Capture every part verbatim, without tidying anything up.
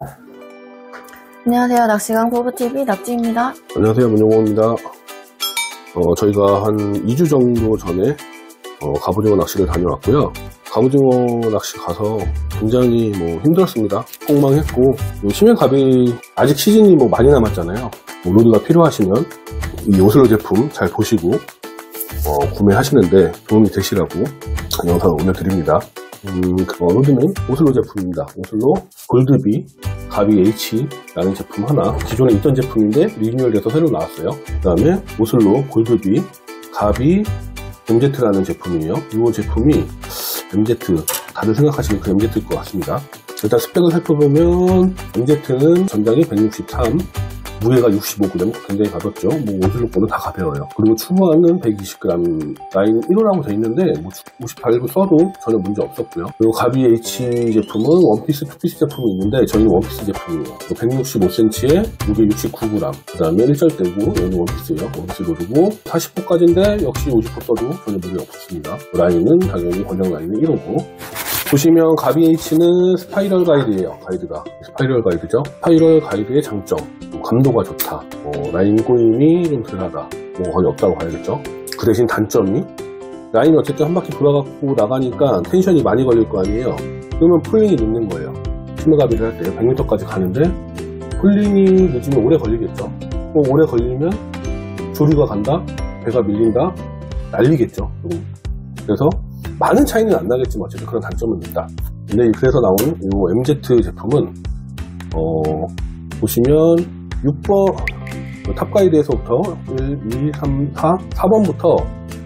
안녕하세요. 낚시강 포브티비 낙지입니다. 안녕하세요. 문용호입니다. 어, 저희가 한 이 주 정도 전에 어, 갑오징어 낚시를 다녀왔고요. 갑오징어 낚시 가서 굉장히 뭐 힘들었습니다. 폭망했고, 심해갑이 아직 시즌이 뭐 많이 남았잖아요. 뭐 로드가 필요하시면 이 오슬로 제품 잘 보시고 어, 구매하시는데 도움이 되시라고 영상을 올려드립니다. 음, 그 로드는 오슬로 제품입니다. 오슬로 골드비 가비 H라는 제품 하나, 기존에 있던 제품인데 리뉴얼돼서 새로 나왔어요. 그 다음에 오슬로 골드비 가비 엠제트라는 제품이에요. 이 제품이 엠제트, 다들 생각하시는 그 엠제트일 것 같습니다. 일단 스펙을 살펴보면 엠제트는 전장이 백육십삼, 무게가 육십오 그램, 굉장히 가볍죠. 뭐 오슬로 거는 다 가벼워요. 그리고 추구하는 백이십 그램, 라인 일 호라고 되어 있는데 뭐 오십팔 구 써도 전혀 문제 없었고요. 그리고 가비 H 제품은 원피스, 투피스 제품이 있는데 저희는 원피스 제품이에요. 백육십오 센티미터에 무게 육십구 그램, 그 다음에 일절대고 여기 원피스예요. 원피스 로드고 사십 호까지인데 역시 오십 호 써도 전혀 문제 없었습니다. 라인은 당연히 권장 라인은 일 호고, 보시면 가비 H는 스파이럴 가이드예요. 가이드가 스파이럴 가이드죠. 스파이럴 가이드의 장점, 감도가 좋다, 어, 라인 꼬임이 좀 덜하다, 뭐 거의 없다고 봐야겠죠. 그 대신 단점이 라인이 어쨌든 한 바퀴 돌아가고 나가니까 텐션이 많이 걸릴 거 아니에요. 그러면 폴링이 늦는 거예요. 심해가비를 할 때 백 미터까지 가는데 폴링이 늦으면 오래 걸리겠죠. 뭐 오래 걸리면 조류가 간다, 배가 밀린다, 날리겠죠. 그래서 많은 차이는 안 나겠지만 어쨌든 그런 단점은 있다. 근데 그래서 나오는 이 엠제트 제품은 어, 보시면 육 번 탑가이드에서부터 일, 이, 삼, 사, 사 번부터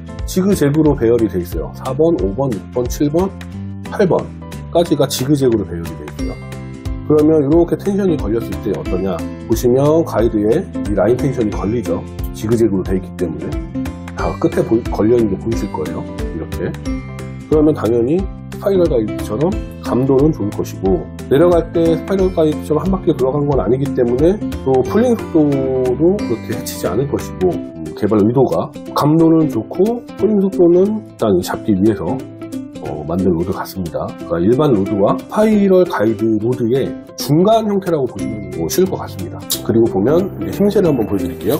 지그재그로 배열이 되어 있어요. 사 번, 오 번, 육 번, 칠 번, 팔 번까지가 지그재그로 배열이 되어 있고요. 그러면 이렇게 텐션이 걸렸을 때 어떠냐, 보시면 가이드에 이 라인 텐션이 걸리죠. 지그재그로 되어 있기 때문에 다 끝에 보, 걸려있는 게 보이실 거예요. 이렇게. 그러면 당연히 스파이럴 가이드처럼 감도는 좋을 것이고, 내려갈 때 스파이럴 가이드처럼 한 바퀴 돌아간 건 아니기 때문에 또 풀링 속도도 그렇게 해치지 않을 것이고, 개발 의도가 감도는 좋고 풀링 속도는 일단 잡기 위해서 어, 만든 로드 같습니다. 그러니까 일반 로드와 스파이럴 가이드 로드의 중간 형태라고 보시면 뭐 쉬울 것 같습니다. 그리고 보면 이제 힘새를 한번 보여드릴게요.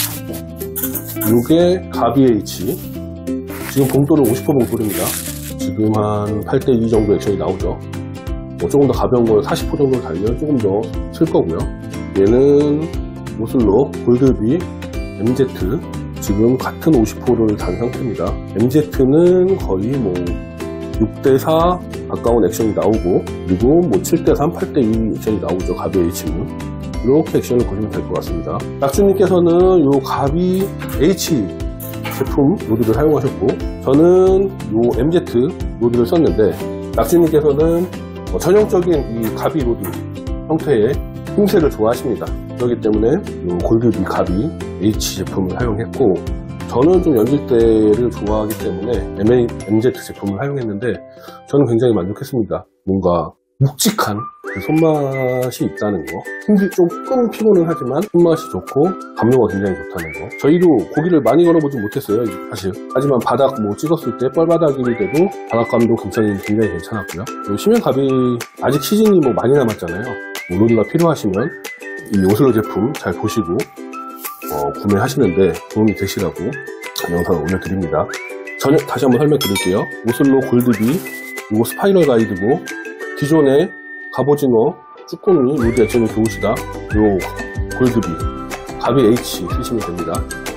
이게 가비 H, 지금 봉돌은 오십 호 봉돌입니다. 지금 한 팔 대 이 정도 액션이 나오죠. 뭐 조금 더 가벼운 건 사십 호 정도 달면 조금 더 쓸 거고요. 얘는 오슬로 골드비 엠제트, 지금 같은 오십 호를 단 상태입니다. 엠제트는 거의 뭐 육 대 사 가까운 액션이 나오고, 그리고 뭐 칠 대 삼, 팔 대 이 액션이 나오죠. 가비 H는 이렇게 액션을 보시면 될 것 같습니다. 낙주님께서는 요 가비 H 제품 로드를 사용하셨고, 저는 요 엠제트 로드를 썼는데, 낙지님께서는 전형적인 이 가비 로드 형태의 힘새를 좋아하십니다. 그렇기 때문에 요 골드비 가비 H 제품을 사용했고, 저는 좀 연질대를 좋아하기 때문에 엠제트 제품을 사용했는데 저는 굉장히 만족했습니다. 뭔가 묵직한 그 손맛이 있다는 거, 힘들 조금 피곤은 하지만 손맛이 좋고 감도가 굉장히 좋다는 거. 저희도 고기를 많이 걸어보지 못했어요, 사실. 하지만 바닥 뭐 찍었을 때 뻘바닥이 돼도 바닥감도 굉장히 굉장히 괜찮았고요. 심해갑이 아직 시즌이 뭐 많이 남았잖아요. 뭐 로드가 필요하시면 이 오슬로 제품 잘 보시고 어, 구매하시는데 도움이 되시라고 영상을 올려드립니다. 전혀 다시 한번 설명드릴게요. 오슬로 골드비, 이거 스파이럴 가이드고, 기존에 갑오징어, 쭈꾸미, 로드 액션이 좋으시다, 요 골드비, 가비 H 쓰시면 됩니다.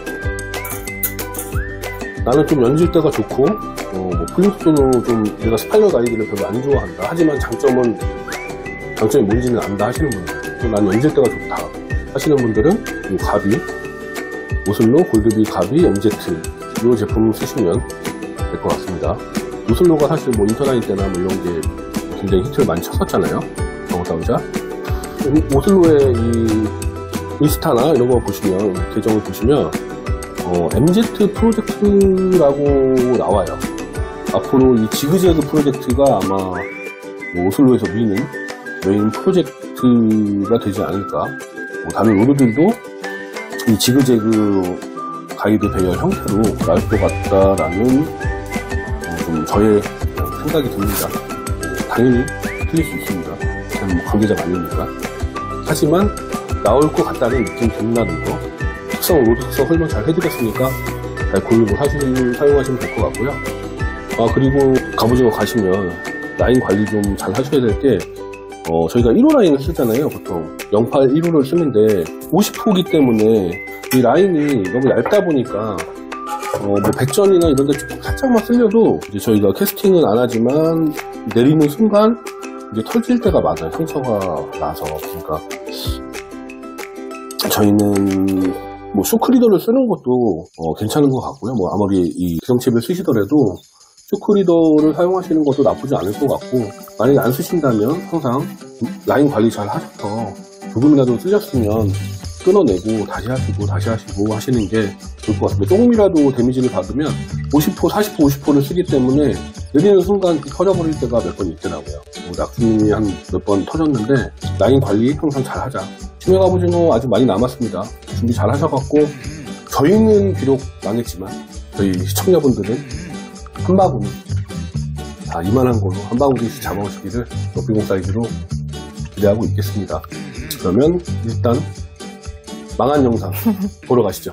나는 좀 연질대가 좋고, 어, 뭐 풀링 속도도 좀, 내가 스파이럴 가이드를 별로 안 좋아한다. 하지만 장점은, 장점이 뭔지는 안다 하시는 분들, 나는 연질대가 좋다 하시는 분들은 요 가비, 오슬로 골드비 가비 엠제트, 요 제품 쓰시면 될 것 같습니다. 오슬로가 사실 뭐 인터라인 때나 뭐 이런 게 굉장히 히트를 많이 쳤었잖아요. 정상자. 오슬로의 이 인스타나 이런 거 보시면, 계정을 보시면, 어, 엠제트 프로젝트라고 나와요. 앞으로 이 지그재그 프로젝트가 아마 뭐 오슬로에서 미는 메인 프로젝트가 되지 않을까. 뭐 다른 로드들도 이 지그재그 가이드 배열 형태로 나올 것 같다라는 어, 좀 저의 생각이 듭니다. 당연히 틀릴 수 있습니다. 저는 뭐 관계자가 아니니까. 하지만 나올 것 같다는 느낌이 든다는 거. 특성, 로드 특성 설명 잘 해드렸으니까 잘 고르고 사실 사용하시면 될 것 같고요. 아, 그리고 갑오징어 가시면 라인 관리 좀 잘 하셔야 될 게, 어, 저희가 일 호 라인을 쓰잖아요. 보통 영팔 일 호를 쓰는데 오십 호기 때문에 이 라인이 너무 얇다 보니까 어, 뭐 백전이나 이런 데 살짝만 쓸려도 이제 저희가 캐스팅은 안 하지만 내리는 순간 이제 터질 때가 많아요. 상처가 나서. 그러니까 저희는 뭐 쇼크리더를 쓰는 것도 어, 괜찮은 것 같고요. 뭐 아무리 이 기성칩을 쓰시더라도 쇼크리더를 사용하시는 것도 나쁘지 않을 것 같고, 만약에 안 쓰신다면 항상 라인 관리 잘 하셔서 조금이라도 쓸렸으면 끊어내고 다시 하시고 다시 하시고 하시는 게 좋을 것 같습니다. 조금이라도 데미지를 받으면 오십 호, 사십 호, 오십 호를 쓰기 때문에 내리는 순간 터져버릴 때가 몇 번 있더라고요. 뭐 낙주님이 한 몇 번 터졌는데 라인 관리 항상 잘 하자. 치매 갑오징어 아직 많이 남았습니다. 준비 잘 하셔갖고 저희는 비록 망했지만 저희 시청자분들은 한 바구니 다 이만한 걸로 한 바구니씩 잡아오시기를 럭비공 사이즈로 기대하고 있겠습니다. 그러면 일단 망한 영상 보러 가시죠.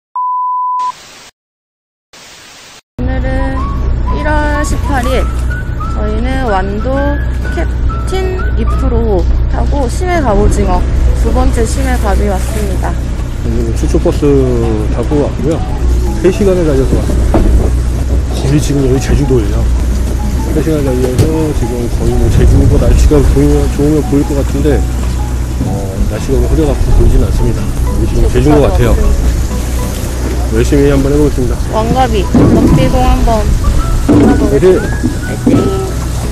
오늘은 일월 십팔일 저희는 완도 캡틴 이 프로 타고 심해 갑오징어 두 번째 심해 갑이 왔습니다. 오늘 출초버스 타고 왔고요. 세 시간을 달려서 왔습니다. 거의 지금 여기 제주도예요. 세 시간 달려서 지금 거의 뭐 제주도 날씨가 보이면, 좋으면 보일 것 같은데 어, 날씨가 흐려갖고 보이진 않습니다. 여기 지금 제주인 것 같아요. 열심히 한번 해보겠습니다. 왕갑이 럭비공 한번 타보겠습니다. 화이팅!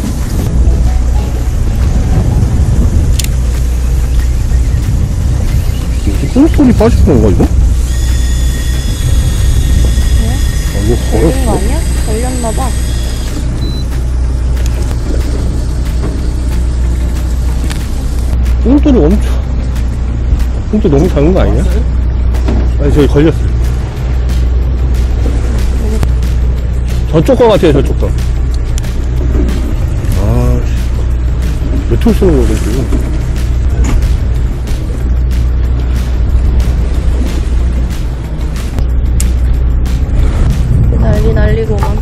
꿀꿀이 빠지는 건가 이거? 네? 아, 이거 걸린 거 걸었어? 아니야? 걸렸나봐. 꿀꿀이 엄청 꿀꿀 너무 작은 거 아니냐? 아니 저기 걸렸어요. 저쪽 거 같아요. 저쪽 거. 아, 몇 톨 쓰는 거지 지금? 난리 난리구만.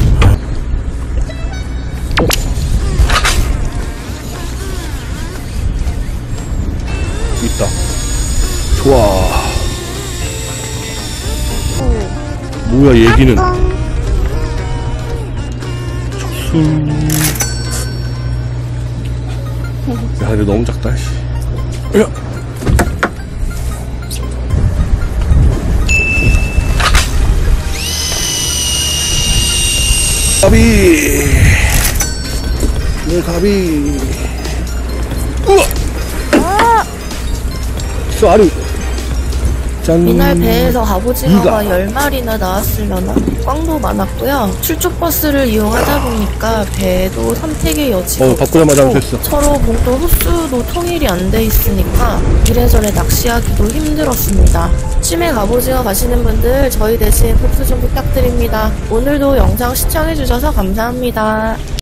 있다. 좋아. 오. 뭐야 얘기는? 척수. 야 근데 너무 작다. 씨. 야. 가비. 내 가비. 우와. 아! 쏘리. 짠. 이날 배에서 갑오징어가 이가. 열 마리나 나왔으려나? 꽝도 많았고요. 출조버스를 이용하다 보니까 배도 선택의 여지가 어, 바꾸자마자 없었고 됐어. 서로 봉돌 흡수도 통일이 안 돼 있으니까 이래저래 낚시하기도 힘들었습니다. 심해 갑오징어 가시는 분들 저희 대신 복수 좀 부탁드립니다. 오늘도 영상 시청해주셔서 감사합니다.